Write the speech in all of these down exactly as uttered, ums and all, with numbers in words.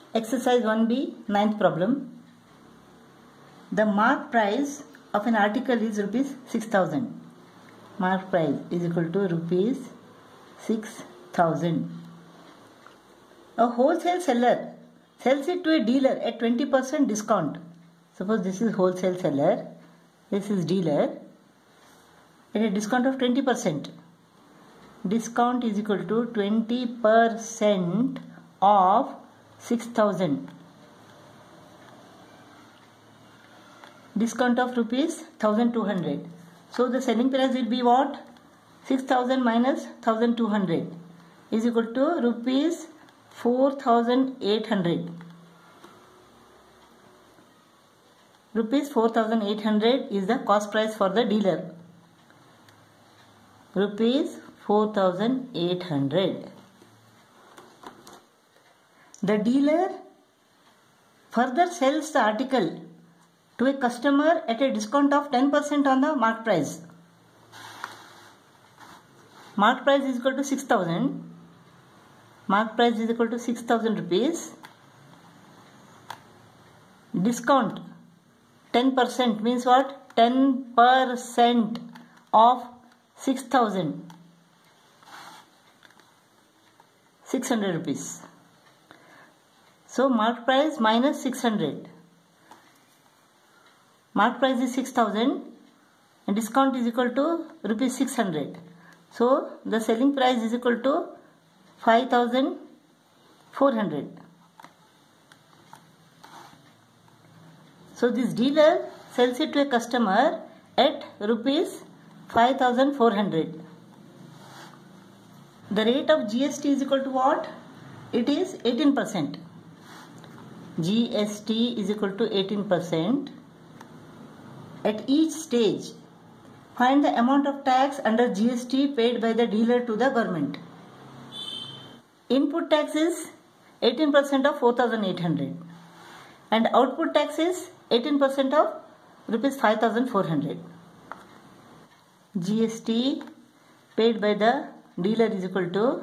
Exercise one B, ninth problem. The mark price of an article is rupees six thousand. Mark price is equal to rupees six thousand. A wholesale seller sells it to a dealer at twenty percent discount. Suppose this is wholesale seller, this is dealer, at a discount of twenty percent. Discount is equal to twenty percent of six thousand. Discount of rupees one thousand two hundred. So the selling price will be what? six thousand minus one thousand two hundred is equal to rupees four thousand eight hundred. Rupees four thousand eight hundred is the cost price for the dealer. Rupees four thousand eight hundred. The dealer further sells the article to a customer at a discount of ten percent on the mark price. Mark price is equal to six thousand. Mark price is equal to six thousand rupees. Discount ten percent means what? ten percent of six thousand. six hundred rupees. So mark price minus six hundred. Mark price is six thousand and discount is equal to rupees six hundred. So the selling price is equal to five thousand four hundred. So this dealer sells it to a customer at rupees five thousand four hundred. The rate of G S T is equal to what? It is eighteen percent. G S T is equal to eighteen percent. At each stage, find the amount of tax under G S T paid by the dealer to the government. Input tax is eighteen percent of four thousand eight hundred and output tax is eighteen percent of rupees five thousand four hundred. G S T paid by the dealer is equal to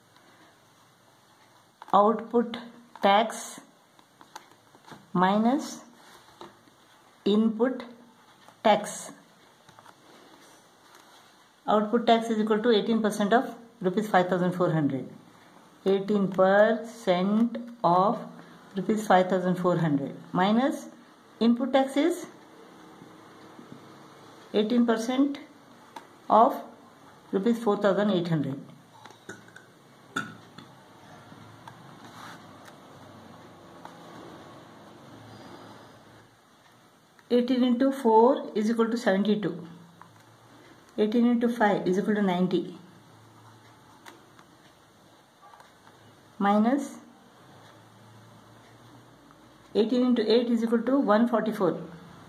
output tax minus input tax. Output tax is equal to eighteen percent of rupees five thousand four hundred. eighteen percent of rupees five thousand four hundred minus input tax is eighteen percent of rupees four thousand eight hundred. eighteen into four is equal to seventy-two. eighteen into five is equal to ninety. Minus eighteen into eight is equal to one hundred forty-four.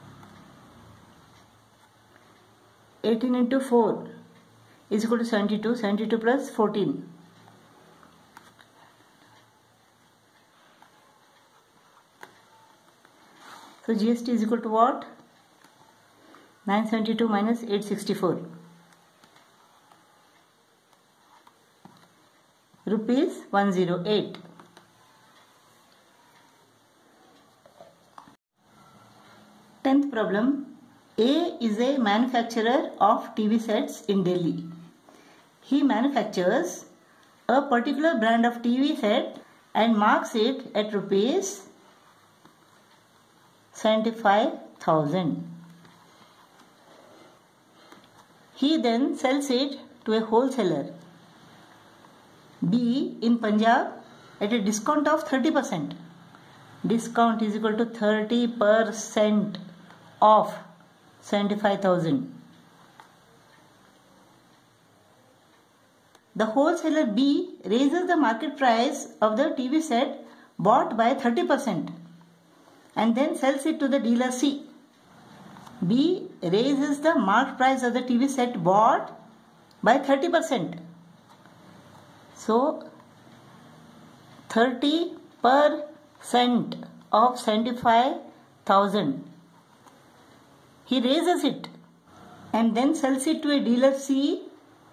eighteen into four is equal to seventy-two. seventy-two plus fourteen. So G S T is equal to what? nine hundred seventy-two minus eight hundred sixty-four. Rupees one hundred eight. Tenth problem. A is a manufacturer of T V sets in Delhi. He manufactures a particular brand of T V set and marks it at rupees seventy-five thousand. He then sells it to a wholesaler B in Punjab at a discount of thirty percent. Discount is equal to thirty percent of seventy-five thousand. The wholesaler B raises the market price of the T V set bought by thirty percent and then sells it to the dealer C. B raises the market price of the T V set bought by thirty percent. So thirty percent of seventy-five thousand. He raises it and then sells it to a dealer C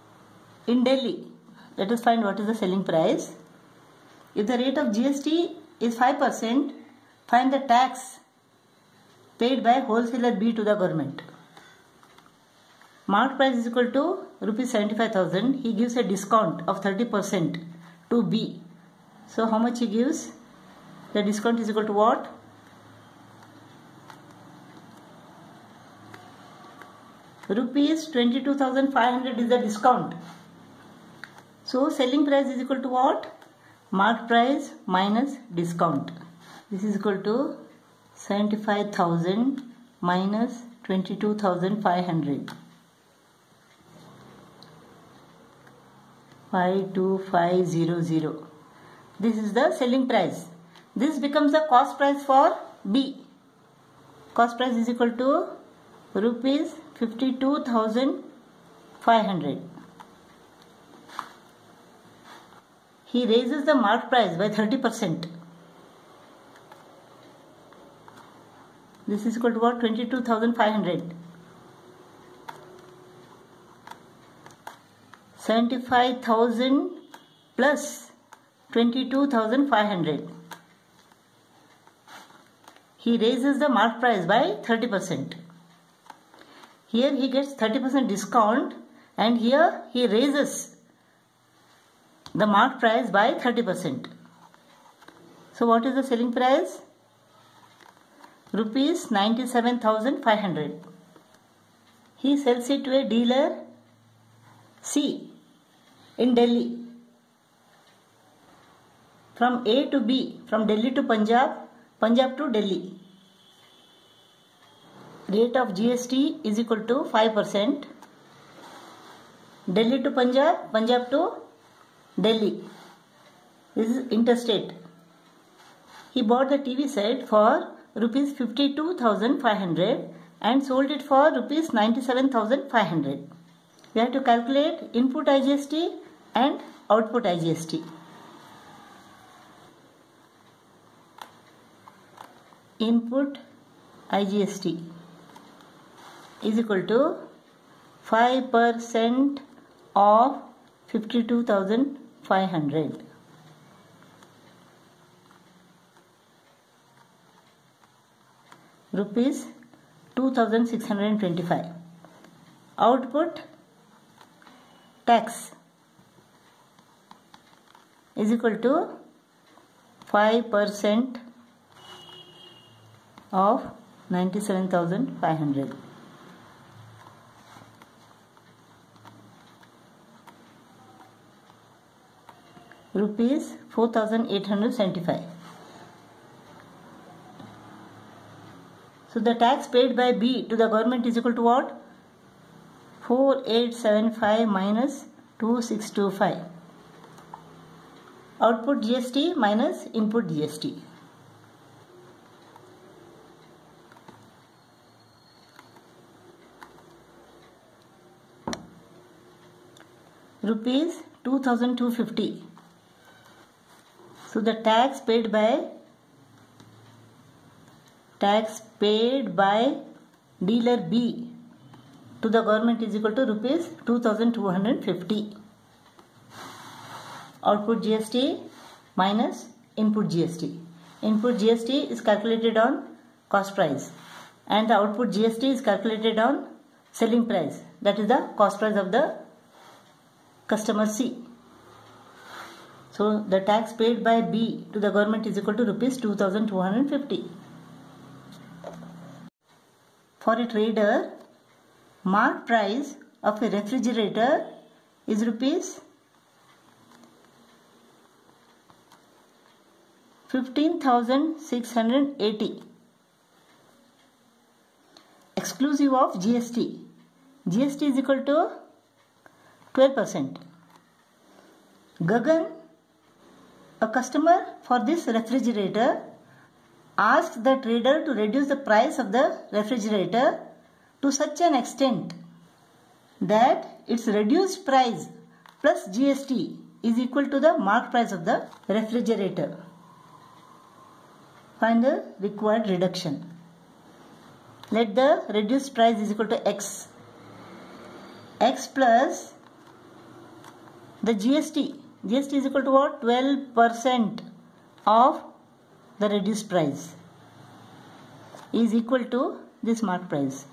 in Delhi. Let us find what is the selling price. If the rate of G S T is five percent, find the tax paid by wholesaler B to the government. Market price is equal to rupees seventy-five thousand. He gives a discount of thirty percent to B. So how much he gives? The discount is equal to what? Rupees twenty-two thousand five hundred is the discount. So selling price is equal to what? Market price minus discount. This is equal to seventy-five thousand minus twenty-two thousand five hundred. five two five zero zero. This is the selling price. This becomes the cost price for B. Cost price is equal to rupees fifty-two thousand five hundred. He raises the market price by thirty percent. This is equal to what? twenty-two thousand five hundred. seventy-five thousand plus twenty-two thousand five hundred. He raises the market price by thirty percent. Here he gets thirty percent discount and here he raises the market price by thirty percent. So what is the selling price? Rupees ninety-seven thousand five hundred. He sells it to a dealer C in Delhi. From A to B, from Delhi to Punjab, Punjab to Delhi. Rate of G S T is equal to five percent. Delhi to Punjab, Punjab to Delhi. This is interstate. He bought the T V set for rupees fifty-two thousand five hundred and sold it for rupees ninety-seven thousand five hundred. We have to calculate input I G S T and output I G S T. Input I G S T is equal to five percent of fifty-two thousand five hundred. Rupees two thousand six hundred twenty-five. Output tax is equal to five percent of ninety-seven thousand five hundred. Rupees four thousand eight hundred seventy-five. So the tax paid by B to the government is equal to what? four thousand eight hundred seventy-five minus two thousand six hundred twenty-five. Output G S T minus input G S T. Rupees two thousand two hundred fifty. So the tax paid by tax paid by dealer B to the government is equal to rupees two thousand two hundred fifty. Output G S T minus input G S T. Input G S T is calculated on cost price and the output G S T is calculated on selling price. That is the cost price of the customer C. So the tax paid by B to the government is equal to rupees two thousand two hundred fifty. For a trader, market price of a refrigerator is rupees fifteen thousand six hundred eighty, exclusive of G S T. G S T is equal to twelve percent. Gagan, a customer for this refrigerator, asked the trader to reduce the price of the refrigerator to such an extent that its reduced price plus G S T is equal to the market price of the refrigerator. Find the required reduction. Let the reduced price is equal to X. X plus the G S T. G S T is equal to what? twelve percent of the reduced price is equal to this mark price.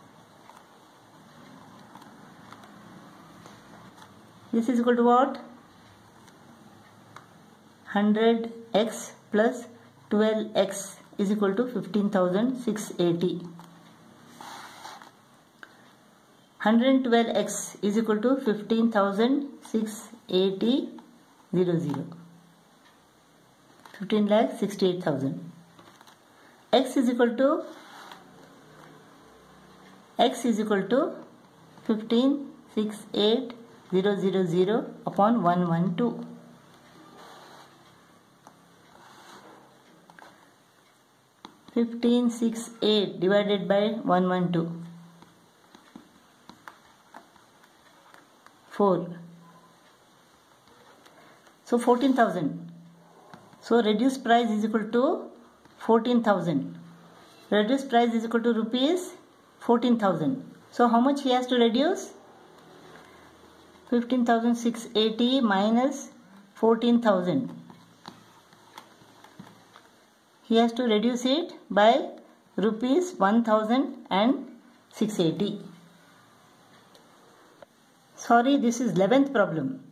This is equal to what? one hundred x plus twelve x is equal to fifteen thousand six hundred eighty. one hundred twelve x is equal to fifteen thousand six hundred eighty. fifteen lakh sixty-eight thousand. X is equal to X is equal to fifteen six eight zero zero zero upon one hundred twelve. fifteen six eight divided by one hundred twelve. four. So fourteen thousand. So reduced price is equal to fourteen thousand. Reduced price is equal to rupees fourteen thousand. So how much he has to reduce? fifteen thousand six hundred eighty minus fourteen thousand. He has to reduce it by rupees one thousand six hundred eighty. Sorry, this is eleventh problem.